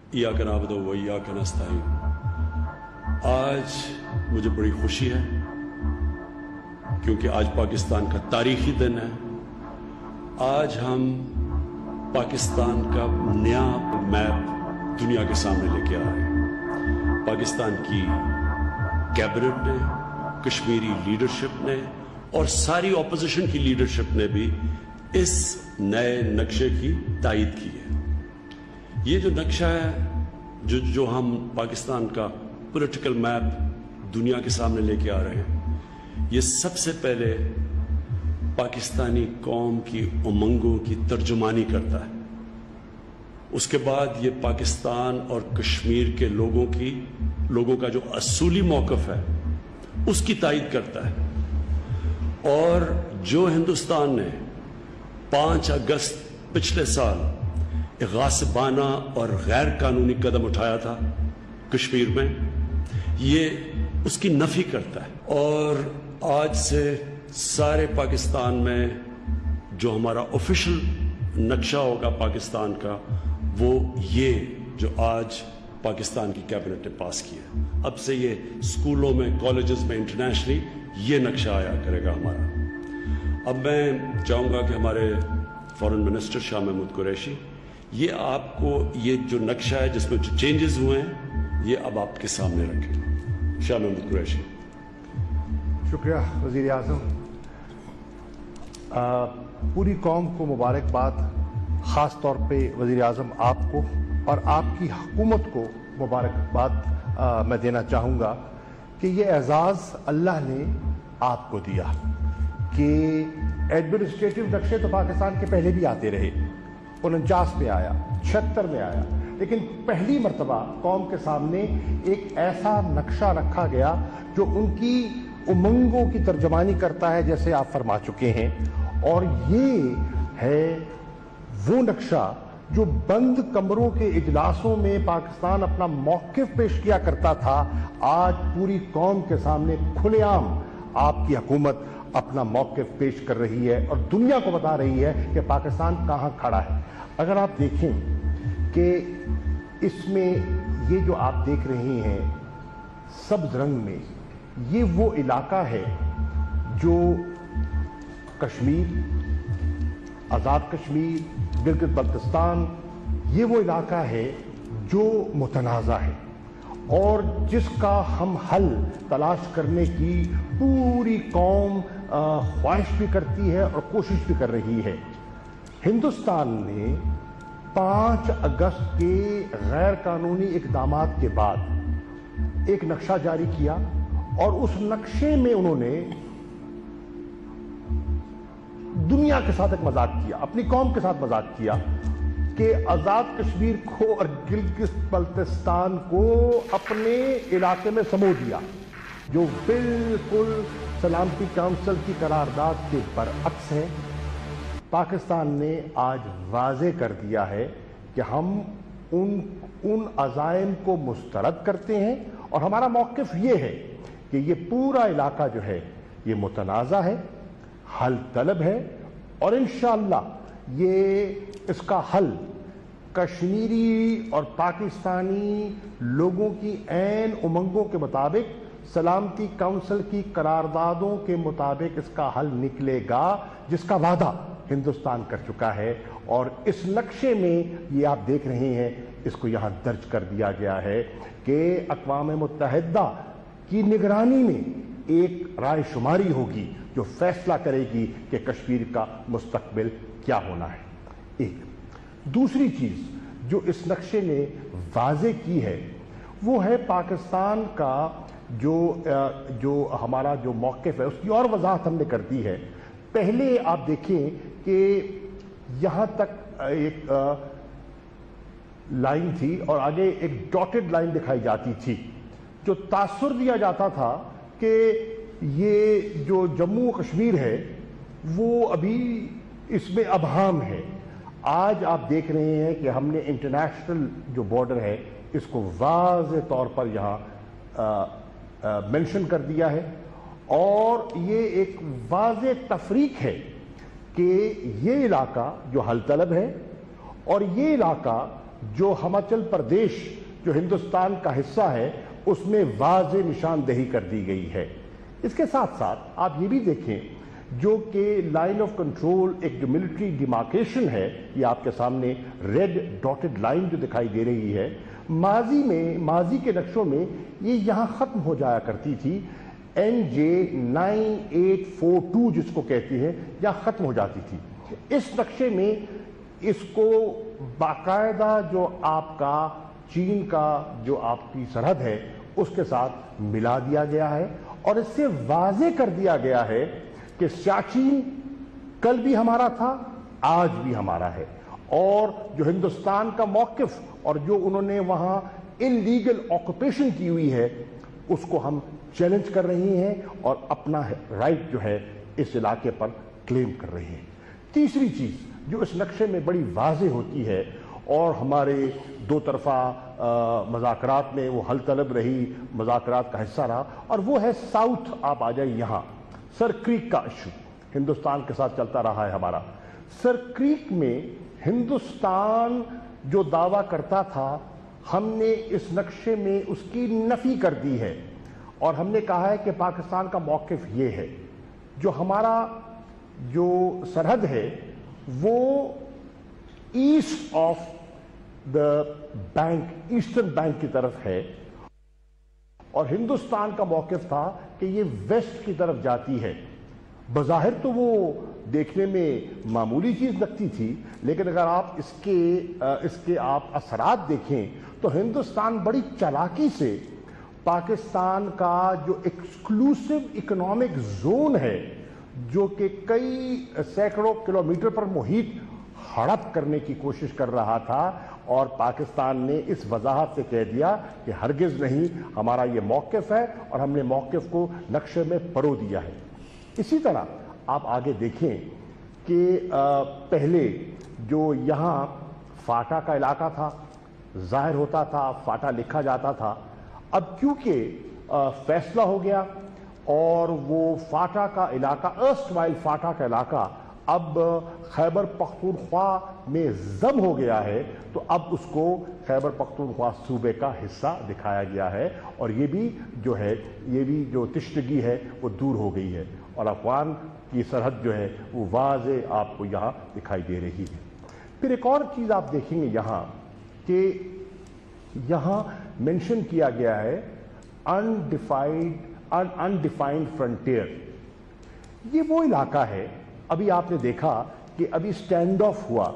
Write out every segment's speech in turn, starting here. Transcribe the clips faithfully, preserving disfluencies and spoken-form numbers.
इय्याका नअबुदु व इय्याका नस्तईन। आज मुझे बड़ी खुशी है क्योंकि आज पाकिस्तान का तारीखी दिन है। आज हम पाकिस्तान का नया मैप दुनिया के सामने लेके आ रहे हैं। पाकिस्तान की कैबिनेट ने, कश्मीरी लीडरशिप ने और सारी ऑपोजिशन की लीडरशिप ने भी इस नए नक्शे की तायीद की है। ये जो नक्शा है, जो जो हम पाकिस्तान का पॉलिटिकल मैप दुनिया के सामने लेके आ रहे हैं, ये सबसे पहले पाकिस्तानी कौम की उमंगों की तर्जुमानी करता है। उसके बाद ये पाकिस्तान और कश्मीर के लोगों की लोगों का जो असूली मौक़िफ़ है उसकी तायीद करता है। और जो हिंदुस्तान ने पाँच अगस्त पिछले साल एक गासिबाना और गैर कानूनी कदम उठाया था कश्मीर में, ये उसकी नफी करता है। और आज से सारे पाकिस्तान में जो हमारा ऑफिशियल नक्शा होगा पाकिस्तान का, वो ये जो आज पाकिस्तान की कैबिनेट ने पास किया। अब से ये स्कूलों में, कॉलेजेस में, इंटरनेशनली ये नक्शा आया करेगा हमारा। अब मैं चाहूँगा कि हमारे फॉरेन मिनिस्टर शाह महमूद कुरैशी ये आपको ये जो नक्शा है जिसमें जो चेंजेस हुए हैं ये अब आपके सामने रखें। शाह महमूद कुरैशी। शुक्रिया वज़ीर आज़म। पूरी कौम को मुबारकबाद, ख़ास तौर पे वज़ीर आज़म आपको और आपकी हुकूमत को मुबारकबाद मैं देना चाहूँगा कि ये एजाज़ अल्लाह ने आपको दिया कि एडमिनिस्ट्रेटिव नक्शे तो पाकिस्तान के पहले भी आते रहे। उनचास में आया, छिहत्तर में आया, लेकिन पहली मर्तबा कौम के सामने एक ऐसा नक्शा रखा गया जो उनकी उमंगों की तर्जमानी करता है, जैसे आप फरमा चुके हैं। और ये है वो नक्शा जो बंद कमरों के इजलासों में पाकिस्तान अपना मौक़िफ़ पेश किया करता था, आज पूरी कौम के सामने खुलेआम आपकी हुकूमत अपना मौक़िफ़ पेश कर रही है और दुनिया को बता रही है कि पाकिस्तान कहाँ खड़ा है। अगर आप देखें कि इसमें ये जो आप देख रहे हैं सब्ज़ रंग में, ये वो इलाका है जो कश्मीर, आज़ाद कश्मीर, गिलगित बल्तिस्तान, ये वो इलाका है जो मुतनाज़ा है और जिसका हम हल तलाश करने की पूरी कौम ख्वाहिश भी करती है और कोशिश भी कर रही है। हिंदुस्तान ने पाँच अगस्त के गैर कानूनी इक़दामात के बाद एक नक्शा जारी किया और उस नक्शे में उन्होंने दुनिया के साथ एक मजाक किया, अपनी कौम के साथ मजाक किया कि आज़ाद कश्मीर को और गिलगित बल्तिस्तान को अपने इलाके में समो दिया, जो बिल्कुल सलामती काउंसिल की करारदाद के बरअक्स है। पाकिस्तान ने आज वाज़े कर दिया है कि हम उन उन अज़ाइम को मुस्तरद करते हैं और हमारा मौक़िफ़ ये है कि ये पूरा इलाका जो है ये मुतनाज़ा है, हल तलब है और इंशाअल्लाह ये इसका हल कश्मीरी और पाकिस्तानी लोगों की ऐन उमंगों के मुताबिक, सलामती काउंसिल की करारदादों के मुताबिक इसका हल निकलेगा, जिसका वादा हिंदुस्तान कर चुका है। और इस नक्शे में ये आप देख रहे हैं, इसको यहाँ दर्ज कर दिया गया है कि अक़वाम मुत्तहिदा की निगरानी में एक राय शुमारी होगी जो फैसला करेगी कि कश्मीर का मुस्तकबिल क्या होना है। एक दूसरी चीज़ जो इस नक्शे ने वाज़े की है वो है पाकिस्तान का जो जो हमारा जो मौक़िफ़ है उसकी और वजाहत हमने कर दी है। पहले आप देखें कि यहाँ तक एक लाइन थी और आगे एक डॉटेड लाइन दिखाई जाती थी, जो तासुर दिया जाता था कि ये जो जम्मू कश्मीर है वो अभी इसमें अबहम है। आज आप देख रहे हैं कि हमने इंटरनेशनल जो बॉर्डर है इसको वाज़े तौर पर यहाँ मेंशन कर दिया है और ये एक वाज़े तफरीक है कि ये इलाका जो हल तलब है और ये इलाका जो हिमाचल प्रदेश जो हिंदुस्तान का हिस्सा है उसमें वाज़ेह निशानदेही कर दी गई है। इसके साथ साथ आप ये भी देखें जो कि लाइन ऑफ कंट्रोल एक जो मिलिट्री डिमार्केशन है, ये आपके सामने रेड डॉटेड लाइन जो दिखाई दे रही है, माजी में माजी के नक्शों में ये यहाँ ख़त्म हो जाया करती थी। N J nine eight four two जिसको कहती है यहाँ ख़त्म हो जाती थी। इस नक्शे में इसको बाकायदा जो आपका चीन का जो आपकी सरहद है उसके साथ मिला दिया गया है और इससे वाज़ेह कर दिया गया है कि सियाचिन कल भी हमारा था, आज भी हमारा है। और जो हिंदुस्तान का मौक़िफ़ और जो उन्होंने वहाँ इल्लीगल ऑक्यूपेशन की हुई है उसको हम चैलेंज कर रही हैं और अपना राइट जो है इस इलाके पर क्लेम कर रही हैं। तीसरी चीज़ जो इस नक्शे में बड़ी वाज़ेह होती है और हमारे दो तरफा मज़ाकरात में वो हल तलब रही, मज़ाकरात का हिस्सा रहा, और वो है साउथ। आप आ जाइए यहाँ, सर क्रीक का इशू हिंदुस्तान के साथ चलता रहा है हमारा। सर क्रीक में हिंदुस्तान जो दावा करता था, हमने इस नक्शे में उसकी नफ़ी कर दी है और हमने कहा है कि पाकिस्तान का मौक़िफ़ ये है, जो हमारा जो सरहद है वो east of the bank, eastern bank की तरफ है और हिंदुस्तान का मौक़िफ़ था कि ये वेस्ट की तरफ जाती है। बज़ाहिर तो वो देखने में मामूली चीज़ लगती थी, लेकिन अगर आप इसके इसके आप असरात देखें तो हिंदुस्तान बड़ी चालाकी से पाकिस्तान का जो एक्सक्लूसिव इकोनॉमिक जोन है, जो कि कई सैकड़ों किलोमीटर पर मुहित हड़प करने की कोशिश कर रहा था, और पाकिस्तान ने इस वजाहत से कह दिया कि हरगिज़ नहीं, हमारा ये मौक़िफ़ है और हमने मौक़िफ़ को नक्शे में परो दिया है। इसी तरह आप आगे देखें कि पहले जो यहाँ फाटा का इलाका था, ज़ाहिर होता था, फाटा लिखा जाता था। अब क्योंकि फैसला हो गया और वो फाटा का इलाका, अर्स्टवाइल फाटा का इलाका अब खैबर पख्तूनख्वा में ज़म हो गया है, तो अब उसको खैबर पख्तूनख्वा सूबे का हिस्सा दिखाया गया है और ये भी जो है, ये भी जो तिश्तगी है वो दूर हो गई है और अफगान की सरहद जो है वो वाज़ेह आपको यहाँ दिखाई दे रही है। फिर एक और चीज़ आप देखेंगे यहाँ कि यहाँ मेंशन किया गया है अनडिफाइंड अनडिफाइंड फ्रंटियर। ये वो इलाका है, अभी आपने देखा कि अभी स्टैंड ऑफ हुआ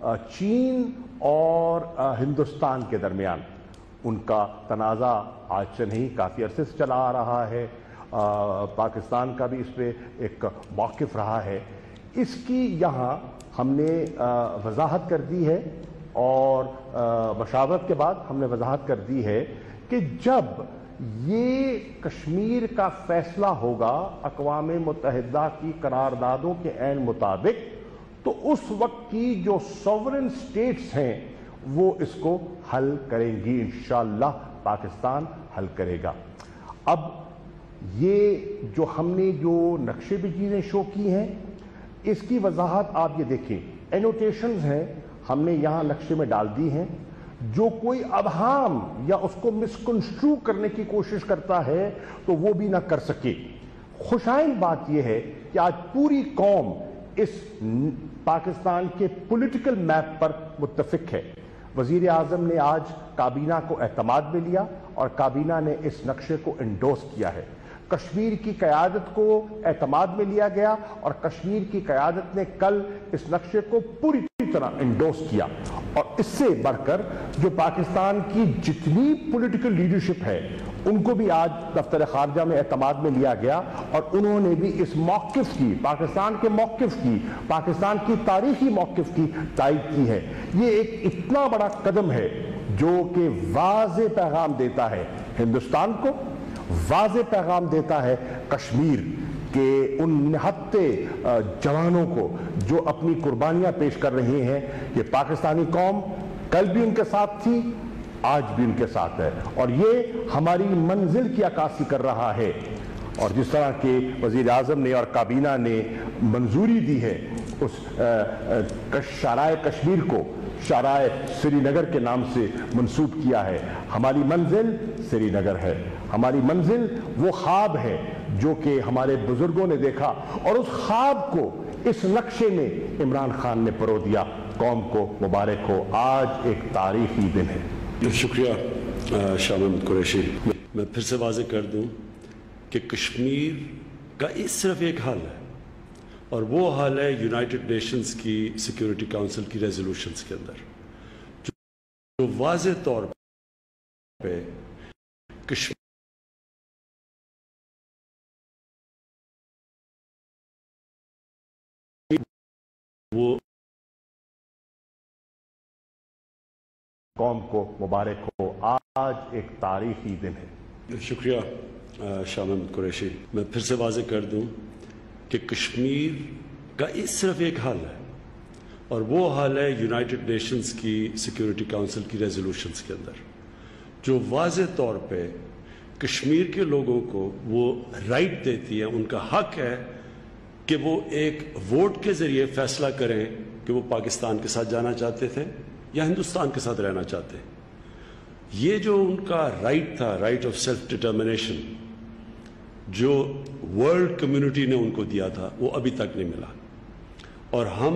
चीन और हिंदुस्तान के दरमियान, उनका तनाज़ा आज से नहीं काफ़ी अरसे से चला आ रहा है। आ, पाकिस्तान का भी इस पर एक मौक़िफ़ रहा है। इसकी यहाँ हमने वजाहत कर दी है और मशावरत के बाद हमने वजाहत कर दी है कि जब ये कश्मीर का फैसला होगा अक़वाम मुत्तहिदा की करारदादों के ऐन मुताबिक, तो उस वक्त की जो सॉवरेन स्टेट्स हैं वो इसको हल करेंगी। इंशाअल्लाह पाकिस्तान हल करेगा। अब ये जो हमने जो नक्शे पे चीज़ें शो की हैं, इसकी वजाहत आप ये देखें, एनोटेशंस हैं हमने यहाँ नक्शे में डाल दी हैं। जो कोई अबहाम या उसको मिसकंस्ट्रू करने की कोशिश करता है तो वो भी ना कर सके। खुशाइन बात यह है कि आज पूरी कौम इस पाकिस्तान के पॉलिटिकल मैप पर मुत्तफिक है। वज़ीर आज़म ने आज काबीना को एतमाद में लिया और काबीना ने इस नक्शे को इंडोर्स किया है। कश्मीर की क़यादत को एतमाद में लिया गया और कश्मीर की क़यादत ने कल इस नक्शे को पूरी तरह इंडोर्स किया। और इससे बढ़कर जो पाकिस्तान की जितनी पॉलिटिकल लीडरशिप है उनको भी आज दफ्तर खारजा में एतमाद में लिया गया और उन्होंने भी इस मौक़िफ़ की, पाकिस्तान के मौक़िफ़ की, पाकिस्तान की तारीखी मौक़िफ़ की तायीद की है। ये एक इतना बड़ा कदम है जो कि वाज़ेह पैगाम देता है हिंदुस्तान को, वाज़ेह पैगाम देता है कश्मीर के उन निहत्ते जवानों को जो अपनी कुर्बानियां पेश कर रहे हैं। ये पाकिस्तानी कौम कल भी उनके साथ थी, आज भी उनके साथ है और ये हमारी मंजिल की अक्कासी कर रहा है। और जिस तरह के वज़ीर आज़म ने और काबीना ने मंजूरी दी है اس شارائے کشمیر کو شارائے سری نگر کے نام سے منسوب کیا ہے۔ ہماری منزل سری نگر ہے، ہماری منزل وہ خواب ہے جو کہ ہمارے بزرگوں نے دیکھا، اور اس خواب کو اس نقشے میں عمران خان نے پرو دیا۔ قوم کو مبارک ہو، آج ایک تاریخی دن ہے۔ شکریہ شاہ محمد قریشی۔ میں پھر سے واضح کر دوں کہ کشمیر کا اس صرف ایک حل ہے، اور وہ حل ہے یونائٹڈ نیشنز کی سیکیورٹی کاؤنسل کی ریزولوشنز کے اندر، جو واضح طور پہ کشمیر وہ قوم کو مبارک ہو، آج ایک تاریخی دن ہے۔ شکریہ شاہ محمد قریشی۔ میں پھر سے واضح کر دوں کہ کشمیر کا اس صرف ایک حل ہے، اور وہ حل ہے یونائٹڈ نیشنز کی سیکیورٹی کاؤنسل کی ریزولوشنز کے اندر، جو واضح طور پہ کشمیر کے لوگوں کو وہ رائٹ دیتی ہے، ان کا حق ہے کہ وہ ایک ووٹ کے ذریعے فیصلہ کریں کہ وہ پاکستان کے ساتھ جانا چاہتے تھے یا ہندوستان کے ساتھ رہنا چاہتے ہیں۔ یہ جو ان کا رائٹ تھا، رائٹ آف سیلف ڈٹرمنیشن، جو ورلڈ کمیونٹی نے ان کو دیا تھا، وہ ابھی تک نہیں ملا، اور ہم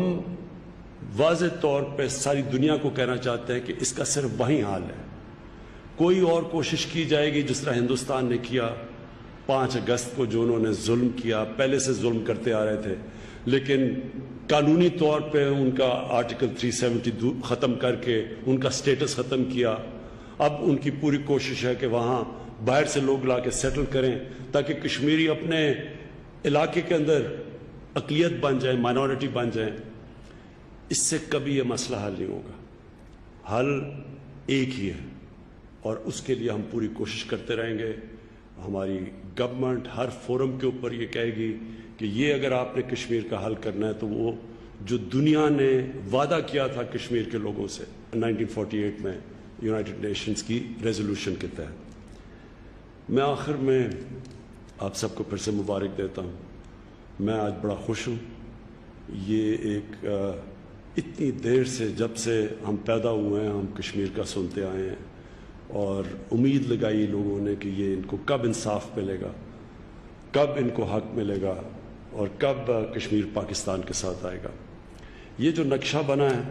واضح طور پہ ساری دنیا کو کہنا چاہتے ہیں کہ اس کا صرف وہی حال ہے۔ کوئی اور کوشش کی جائے گی جس طرح ہندوستان نے کیا پانچ اگست کو، جو انہوں نے ظلم کیا، پہلے سے ظلم کرتے آ رہے تھے، لیکن قانونی طور پہ ان کا آرٹیکل تھری سیونٹی ختم کر کے ان کا سٹیٹس ختم کیا۔ اب ان کی پوری کوشش ہے کہ وہاں باہر سے لوگ لا کے سیٹل کریں تاکہ کشمیری اپنے علاقے کے اندر اقلیت بن جائیں، مائنورٹی بن جائیں۔ اس سے کبھی یہ مسئلہ حل نہیں ہوگا، حل ایک ہی ہے، اور اس کے لیے ہم پوری کوشش کرتے رہیں گے۔ ہماری گورنمنٹ ہر فورم کے اوپر یہ کہے گی کہ یہ اگر آپ نے کشمیر کا حل کرنا ہے تو وہ جو دنیا نے وعدہ کیا تھا کشمیر کے لوگوں سے نائنٹین فورٹی ایٹ میں یونائٹڈ نیشنز کی ریزولوشن کے تحت۔ میں آخر میں آپ سب کو پھر سے مبارک دیتا ہوں۔ میں آج بڑا خوش ہوں۔ یہ ایک اتنی دیر سے، جب سے ہم پیدا ہوئے ہیں، ہم کشمیر کا سنتے آئے ہیں، اور امید لگائی لوگوں نے کہ یہ ان کو کب انصاف ملے گا، کب ان کو حق ملے گا، اور کب کشمیر پاکستان کے ساتھ آئے گا۔ یہ جو نقشہ بنا ہے،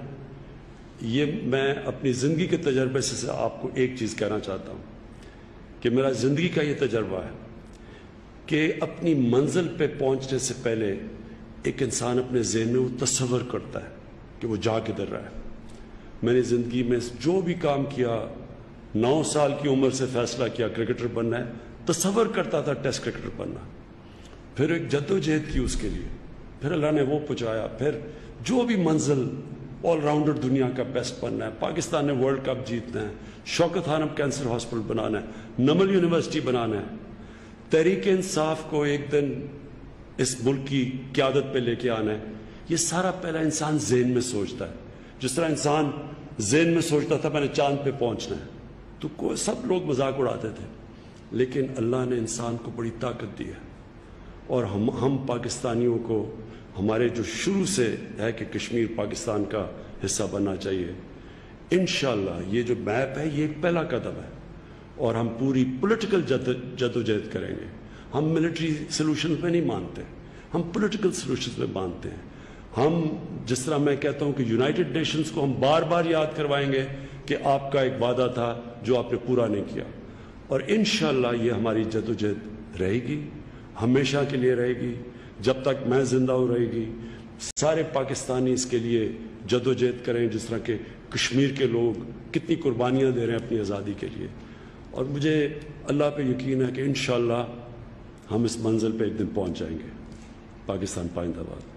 یہ میں اپنی زندگی کے تجربے سے آپ کو ایک چیز کہنا چاہتا ہوں کہ میرا زندگی کا یہ تجربہ ہے کہ اپنی منزل پہ پہنچنے سے پہلے ایک انسان اپنے ذہن میں وہ تصور کرتا ہے کہ وہ جا کدھر رہا ہے۔ میں نے زندگی میں جو بھی کام کیا، نو سال کی عمر سے فیصلہ کیا کرکٹر بننا ہے، تصور کرتا تھا ٹیسٹ کرکٹر بننا، پھر ایک جدوجہد کی اس کے لیے، پھر اللہ نے وہ پہنچایا، پھر جو بھی منزل، آل راؤنڈر دنیا کا بیسٹ بننا ہے، پاکستان نے ورلڈ کپ جیتنا ہے، شوکت خانم کینسر ہاسپٹل بنانا ہے، نمل یونیورسٹی بنانا ہے، تحریک انصاف کو ایک دن اس ملک کی قیادت پہ لے کے آنا ہے۔ یہ سارا پہلا انسان ذہن میں سوچتا ہے، جس طرح انسان ذہن میں سوچتا تھا میں نے چاند پہ پہنچنا ہے، تو کوئی سب لوگ مذاق اڑاتے تھے، لیکن اللہ نے انسان کو بڑی طاقت دی ہے، اور ہم ہم پاکستانیوں کو، ہمارے جو شروع سے ہے کہ کشمیر پاکستان کا حصہ بننا چاہیے، انشاءاللہ یہ جو میپ ہے یہ ایک پہلا قدم ہے، اور ہم پوری پولیٹیکل جدوجہد کریں گے۔ ہم ملٹری سلوشن پہ نہیں مانتے، ہم پولیٹیکل سلوشن پہ مانتے ہیں۔ ہم جس طرح میں کہتا ہوں کہ یونائٹڈ نیشنز کو ہم بار بار یاد کروائیں گے کہ آپ کا ایک وعدہ تھا جو آپ نے پورا نہیں کیا، اور انشاءاللہ یہ ہماری جدوجہد رہے گی، ہمیشہ کے لیے رہے گی، جب تک میں زندہ ہوں رہے گی۔ سارے پاکستانی اس کے لیے جدوجہد کریں، جس طرح کہ کشمیر کے لوگ کتنی قربانیاں دے رہے ہیں اپنی آزادی کے لیے، اور مجھے اللہ پہ یقین ہے کہ انشاءاللہ ہم اس منزل پہ ایک دن پہنچ جائیں گے۔ پاکستان پائندہ باد۔